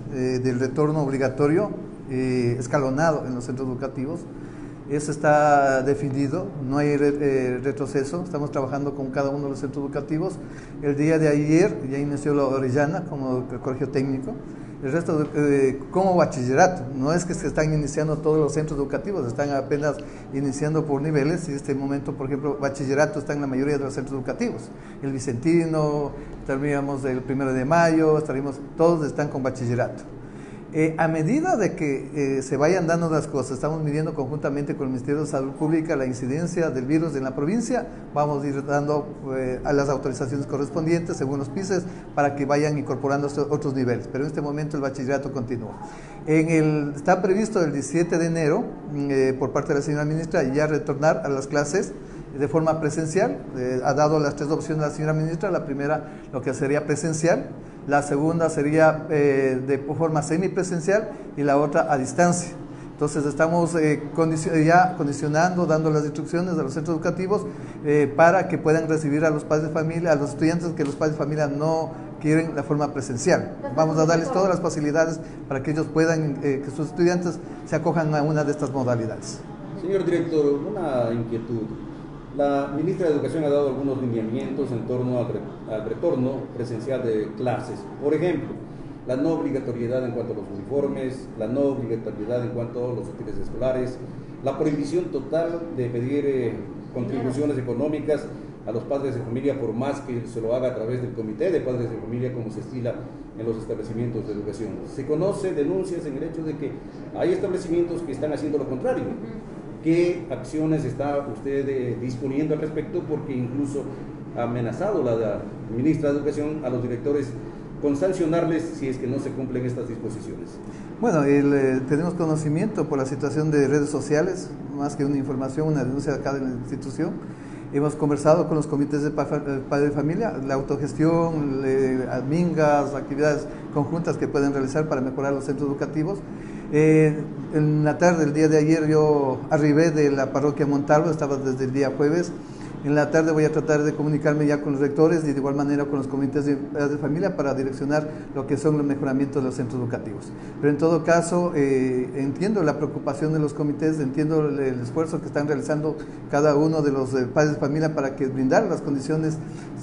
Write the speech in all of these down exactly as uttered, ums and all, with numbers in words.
eh, del retorno obligatorio eh, escalonado en los centros educativos. Eso está definido, no hay re, eh, retroceso, estamos trabajando con cada uno de los centros educativos. El día de ayer ya inició la Orellana como el colegio técnico, el resto eh, como bachillerato, no es que se están iniciando todos los centros educativos, están apenas iniciando por niveles y en este momento, por ejemplo, bachillerato está en la mayoría de los centros educativos, el Vicentino, estaríamos el primero de mayo, estaríamos, todos están con bachillerato. Eh, a medida de que eh, se vayan dando las cosas, estamos midiendo conjuntamente con el Ministerio de Salud Pública la incidencia del virus en la provincia, vamos a ir dando eh, a las autorizaciones correspondientes según los P I C E S para que vayan incorporando otros niveles, pero en este momento el bachillerato continúa. En el, está previsto el diecisiete de enero eh, por parte de la señora ministra ya retornar a las clases de forma presencial, eh, ha dado las tres opciones la señora ministra, la primera lo que sería presencial, la segunda sería eh, de forma semipresencial y la otra a distancia. Entonces estamos eh, condicio ya condicionando, dando las instrucciones a los centros educativos eh, para que puedan recibir a los padres de familia, a los estudiantes que los padres de familia no quieren la forma presencial. Vamos a darles todas las facilidades para que ellos puedan, eh, que sus estudiantes se acojan a una de estas modalidades. Señor director, una inquietud. La ministra de Educación ha dado algunos lineamientos en torno al, re, al retorno presencial de clases. Por ejemplo, la no obligatoriedad en cuanto a los uniformes, la no obligatoriedad en cuanto a los útiles escolares, la prohibición total de pedir eh, contribuciones económicas a los padres de familia, por más que se lo haga a través del comité de padres de familia, como se estila en los establecimientos de educación. Se conoce denuncias en el hecho de que hay establecimientos que están haciendo lo contrario. ¿Qué acciones está usted eh, disponiendo al respecto? Porque incluso ha amenazado la, la ministra de Educación a los directores con sancionarles si es que no se cumplen estas disposiciones. Bueno, el, eh, tenemos conocimiento por la situación de redes sociales, más que una información, una denuncia acá de la institución. Hemos conversado con los comités de padre de familia, la autogestión, le, mingas, actividades conjuntas que pueden realizar para mejorar los centros educativos. Eh, en la tarde, el día de ayer, yo arribé de la parroquia Montalvo, estaba desde el día jueves. En la tarde voy a tratar de comunicarme ya con los rectores y de igual manera con los comités de, de familia para direccionar lo que son los mejoramientos de los centros educativos. Pero en todo caso, eh, entiendo la preocupación de los comités, entiendo el, el esfuerzo que están realizando cada uno de los eh, padres de familia para que brindar las condiciones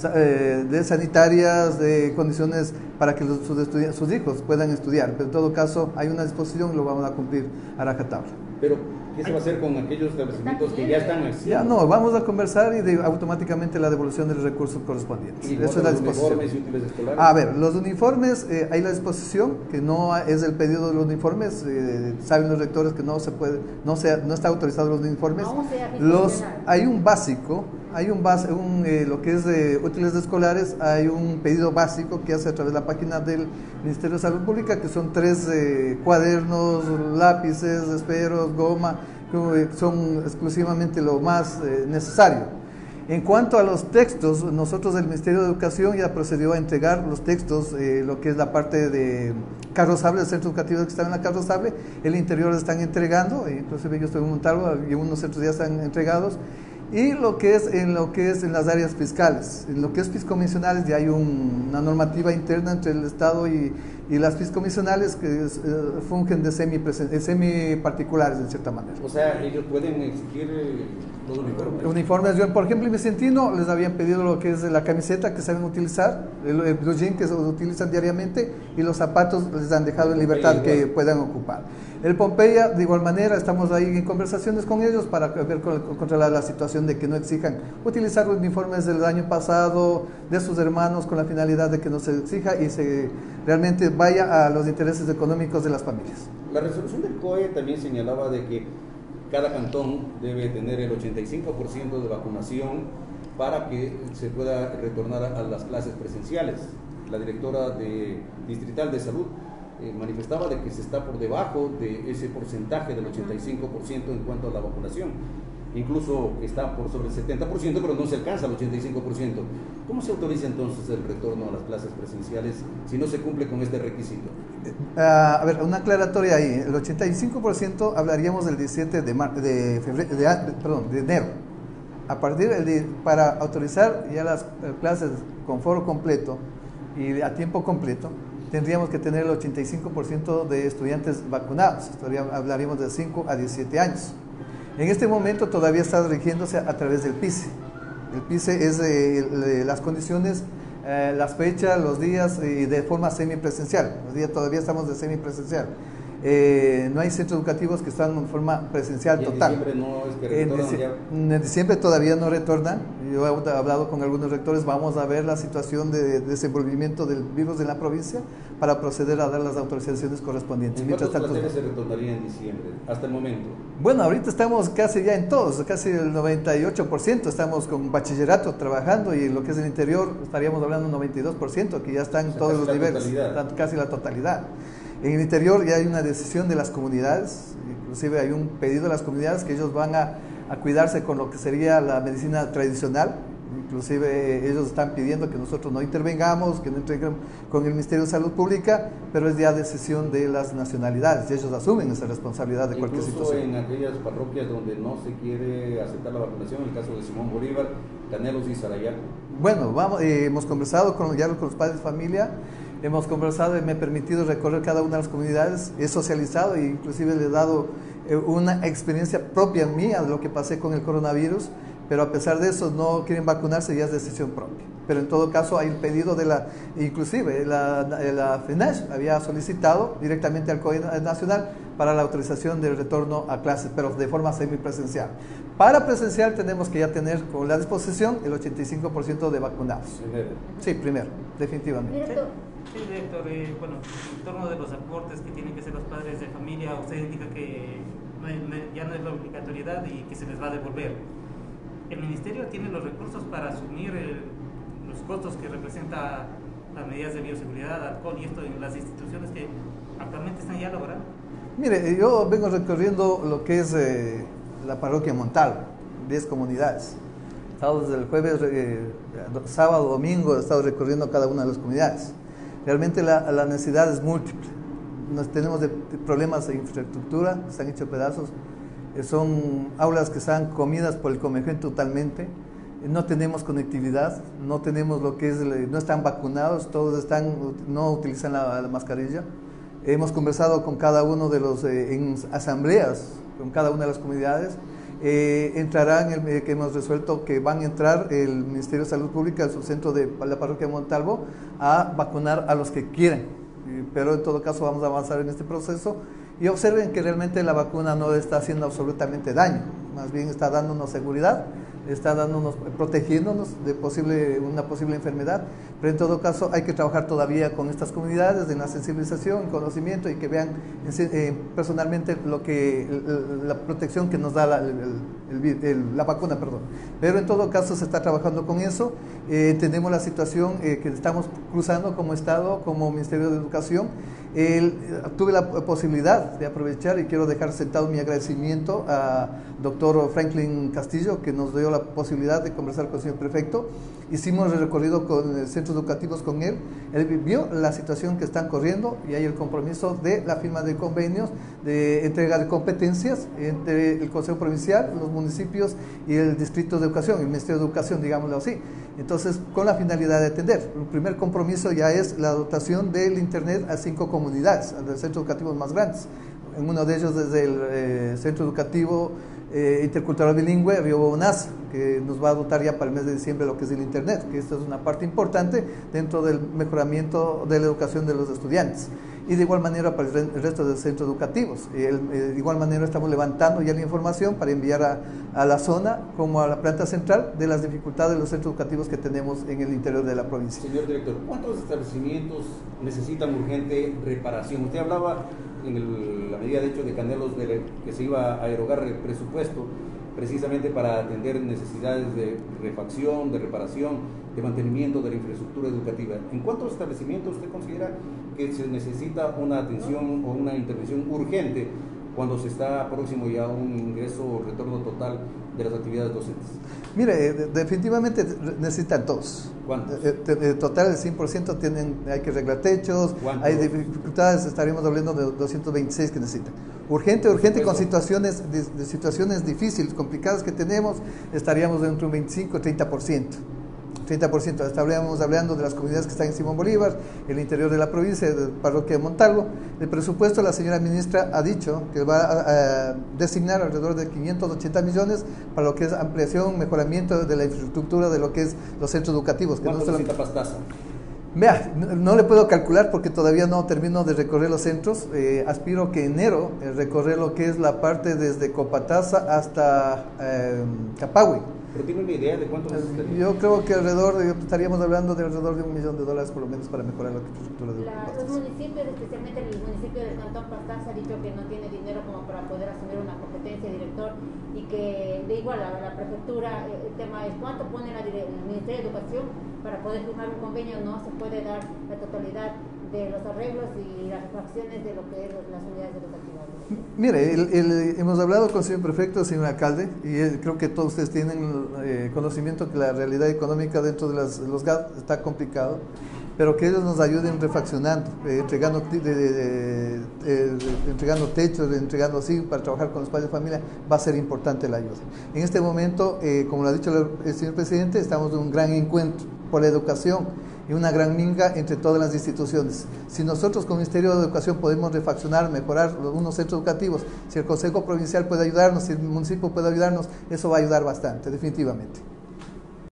eh, de sanitarias, de condiciones para que los, sus, sus hijos puedan estudiar. Pero en todo caso, hay una disposición y lo vamos a cumplir a rajatabla. Pero ¿qué se va a hacer con aquellos establecimientos que ya están haciendo? Ya no, vamos a conversar y de, automáticamente la devolución de los recursos correspondientes. ¿Y Eso es la disposición. Uniformes y útiles escolares? A ver, los uniformes, eh, hay la disposición, que no es el pedido de los uniformes, eh, saben los rectores que no se puede, no, se, no está autorizado los uniformes. Los, hay un básico, hay un, base, un eh, lo que es de útiles escolares, hay un pedido básico que hace a través de la página del Ministerio de Salud Pública, que son tres eh, cuadernos, lápices, esferos, goma, que son exclusivamente lo más eh, necesario. En cuanto a los textos, nosotros el Ministerio de Educación ya procedió a entregar los textos, eh, lo que es la parte de carrozable, el centro educativo que está en la carrozable, el interior están entregando, inclusive yo estoy en Montalvo y unos centros ya están entregados, y lo que es en lo que es en las áreas fiscales, en lo que es fiscomisionales ya hay un, una normativa interna entre el Estado y, y las fiscomisionales que es, eh, fungen de semi, semi particulares en cierta manera. O sea, ellos pueden exigir los uniformes. Uniformes, yo, por ejemplo, en Vicentino les habían pedido lo que es la camiseta que saben utilizar, el, el blue jean que se utilizan diariamente y los zapatos les han dejado en libertad que puedan ocupar. El Pompeya, de igual manera, estamos ahí en conversaciones con ellos para ver controlar la situación de que no exijan utilizar los uniformes del año pasado de sus hermanos con la finalidad de que no se exija y se realmente vaya a los intereses económicos de las familias. La resolución del C O E también señalaba de que cada cantón debe tener el ochenta y cinco por ciento de vacunación para que se pueda retornar a las clases presenciales. La directora de, distrital de salud eh, manifestaba de que se está por debajo de ese porcentaje del ochenta y cinco por ciento en cuanto a la vacunación. Incluso está por sobre el setenta por ciento, pero no se alcanza al ochenta y cinco por ciento. ¿Cómo se autoriza entonces el retorno a las clases presenciales si no se cumple con este requisito? Uh, a ver, una aclaratoria ahí. El ochenta y cinco por ciento hablaríamos del diecisiete de, mar, de, febrero, de, perdón, de enero. A partir de, para autorizar ya las clases con foro completo y a tiempo completo, tendríamos que tener el ochenta y cinco por ciento de estudiantes vacunados. Hablaríamos de cinco a diecisiete años. En este momento todavía está rigiéndose a través del P I C E. El P I C E es eh, las condiciones, eh, las fechas, los días y de forma semipresencial. Los días todavía estamos de semipresencial. Eh, no hay centros educativos que están en forma presencial ¿Y en total. diciembre no es que En, retornan dic ya? en diciembre todavía no retornan. Yo he hablado con algunos rectores, vamos a ver la situación de desenvolvimiento del virus en la provincia para proceder a dar las autorizaciones correspondientes. ¿En cuántos planteles se retornaría en diciembre, hasta el momento? Bueno, ahorita estamos casi ya en todos, casi el noventa y ocho por ciento estamos con bachillerato trabajando, y en lo que es el interior estaríamos hablando de un noventa y dos por ciento, que ya están en o sea, todos los niveles, totalidad. casi la totalidad. En el interior ya hay una decisión de las comunidades, inclusive hay un pedido de las comunidades que ellos van a, a cuidarse con lo que sería la medicina tradicional. Inclusive ellos están pidiendo que nosotros no intervengamos, que no entreguemos con el Ministerio de Salud Pública, pero es ya decisión de las nacionalidades y ellos asumen esa responsabilidad de cualquier Incluso situación. En aquellas parroquias donde no se quiere aceptar la vacunación, en el caso de Simón Bolívar, Canelos y Sarayaco. Bueno, vamos, eh, hemos conversado con, ya con los padres de familia, hemos conversado y me he permitido recorrer cada una de las comunidades, he socializado e inclusive le he dado eh, una experiencia propia mía de lo que pasé con el coronavirus. Pero a pesar de eso no quieren vacunarse, ya es decisión propia. Pero en todo caso hay el pedido de la, inclusive la, la FENASH había solicitado directamente al COE Nacional para la autorización del retorno a clases, pero de forma semipresencial. Para presencial tenemos que ya tener con la disposición el ochenta y cinco por ciento de vacunados. Primero. Sí, primero, definitivamente. Sí, director, eh, bueno, en torno de los aportes que tienen que hacer los padres de familia, usted indica que no es, ya no es la obligatoriedad y que se les va a devolver. ¿El Ministerio tiene los recursos para asumir el, los costos que representa las medidas de bioseguridad, alcohol y esto en las instituciones que actualmente están ya laborando? Mire, yo vengo recorriendo lo que es eh, la parroquia Montalvo, diez comunidades. He estado desde el jueves, eh, sábado, domingo, he estado recorriendo cada una de las comunidades. Realmente la, la necesidad es múltiple. Nos tenemos de, de problemas de infraestructura, se han hecho pedazos. Son aulas que están comidas por el Comején totalmente, no tenemos conectividad, no tenemos lo que es, no están vacunados, todos están, no utilizan la, la mascarilla. Hemos conversado con cada uno de los, eh, en asambleas, con cada una de las comunidades, eh, entrarán, el, eh, que hemos resuelto que van a entrar el Ministerio de Salud Pública, el subcentro de la parroquia Montalvo, a vacunar a los que quieran, eh, pero en todo caso vamos a avanzar en este proceso. Y observen que realmente la vacuna no está haciendo absolutamente daño, más bien está dándonos seguridad, está dándonos, protegiéndonos de posible, una posible enfermedad, pero en todo caso hay que trabajar todavía con estas comunidades en la sensibilización, conocimiento y que vean eh, personalmente lo que, la protección que nos da la, el, el, el, la vacuna, perdón. Pero en todo caso se está trabajando con eso, eh, entendemos la situación eh, que estamos cruzando como Estado, como Ministerio de Educación. El, tuve la posibilidad de aprovechar y quiero dejar sentado mi agradecimiento a doctor Franklin Castillo, que nos dio la posibilidad de conversar con el señor prefecto. Hicimos el recorrido con centros educativos con él, él vio la situación que están corriendo y hay el compromiso de la firma de convenios, de entrega de competencias entre el Consejo Provincial, los municipios y el Distrito de Educación, el Ministerio de Educación, digámoslo así. Entonces, con la finalidad de atender. El primer compromiso ya es la dotación del Internet a cinco comunidades, a los centros educativos más grandes. En uno de ellos desde el eh, Centro Educativo eh, Intercultural Bilingüe, Río Bonaza, que nos va a dotar ya para el mes de diciembre lo que es el Internet, que esto es una parte importante dentro del mejoramiento de la educación de los estudiantes. Y de igual manera para el resto de los centros educativos. De igual manera estamos levantando ya la información para enviar a, a la zona como a la planta central de las dificultades de los centros educativos que tenemos en el interior de la provincia. Señor director, ¿cuántos establecimientos necesitan urgente reparación? Usted hablaba en el, la medida de hecho de Canelos de que se iba a erogar el presupuesto precisamente para atender necesidades de refacción, de reparación, de mantenimiento de la infraestructura educativa. ¿En cuántos establecimientos usted considera que se necesita una atención o una intervención urgente cuando se está próximo ya a un ingreso o retorno total de las actividades docentes? Mire, definitivamente necesitan todos. ¿Cuántos? Total, el cien por ciento tienen, hay que arreglar techos, hay dificultades, estaríamos hablando de doscientos veintiséis que necesitan. Urgente, urgente, con situaciones, de, de situaciones difíciles, complicadas que tenemos, estaríamos entre un veinticinco y treinta por ciento. treinta por ciento. Estábamos hablando de las comunidades que están en Simón Bolívar, el interior de la provincia, de parroquia de Montalvo. El presupuesto, la señora ministra ha dicho que va a, a designar alrededor de quinientos ochenta millones para lo que es ampliación, mejoramiento de la infraestructura de lo que es los centros educativos. ¿Cuánto no necesita Pastaza? Vea, no, no le puedo calcular porque todavía no termino de recorrer los centros. Eh, aspiro que enero eh, recorrer lo que es la parte desde Copataza hasta eh, Capagüe. ¿Pero tiene una idea de cuánto necesitaría? Yo creo que alrededor de, estaríamos hablando de alrededor de un millón de dólares por lo menos para mejorar la infraestructura de la, Los municipios, especialmente el municipio del Cantón Pastaza, ha dicho que no tiene dinero como para poder asumir una competencia de director y que de igual a la prefectura, el tema es cuánto pone la, el Ministerio de Educación para poder firmar un convenio. No se puede dar la totalidad de los arreglos y las refacciones de lo que es las unidades educativas. Mire, el, el, hemos hablado con el señor prefecto, el señor alcalde, y él, creo que todos ustedes tienen eh, conocimiento que la realidad económica dentro de las, los G A D está complicado, pero que ellos nos ayuden refaccionando, eh, entregando, de, de, de, de, entregando techos, entregando así para trabajar con los padres de familia, va a ser importante la ayuda. En este momento, eh, como lo ha dicho el, el señor presidente, estamos en un gran encuentro por la educación y una gran minga entre todas las instituciones. Si nosotros como Ministerio de Educación podemos refaccionar, mejorar unos centros educativos, si el Consejo Provincial puede ayudarnos, si el municipio puede ayudarnos, eso va a ayudar bastante, definitivamente.